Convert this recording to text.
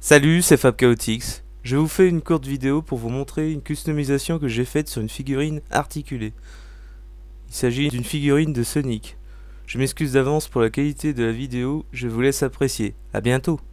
Salut, c'est FabChaotix. Je vous fais une courte vidéo pour vous montrer une customisation que j'ai faite sur une figurine articulée. Il s'agit d'une figurine de Sonic. Je m'excuse d'avance pour la qualité de la vidéo, je vous laisse apprécier. A bientôt.